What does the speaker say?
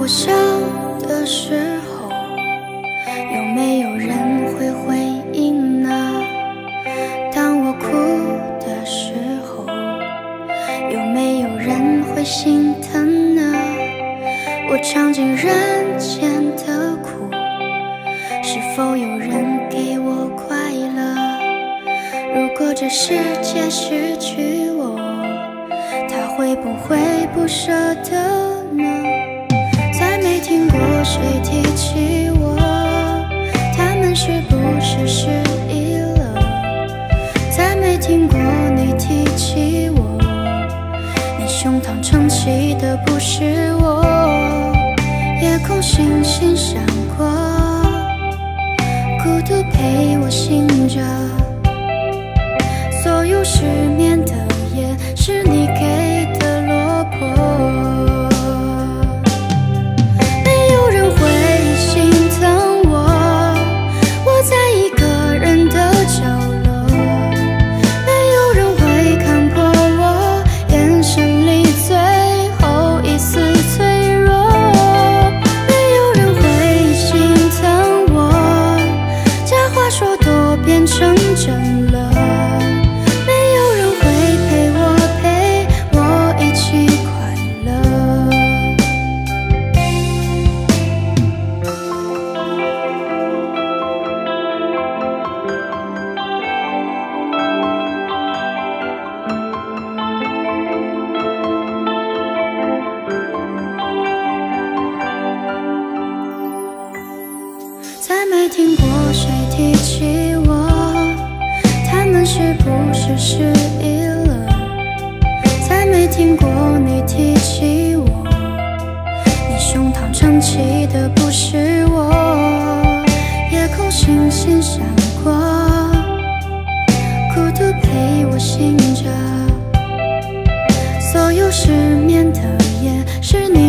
笑的时候，有没有人会回应呢？当我哭的时候，有没有人会心疼呢？我尝尽人间的苦，是否有人给我快乐？如果这世界失去我，他会不会不舍得呢？再没听过谁提起我，他们是不是失忆了？再没听过你提起我，你胸膛撑起的不是我。夜空星星闪过，孤独陪我醒着，所有失眠的夜是你给的落魄。没有人会心疼我，我在一个人的角落，没有人会看破我眼神里最后一丝脆弱，没有人会心疼我，假话说多变成真了，没有人会陪我一起快乐。再没听过谁提起我，他们是不是失忆了？再没听过你提起我，你胸膛撑起的不是我。夜空星星闪过，孤独陪我醒着，所有失眠的夜是你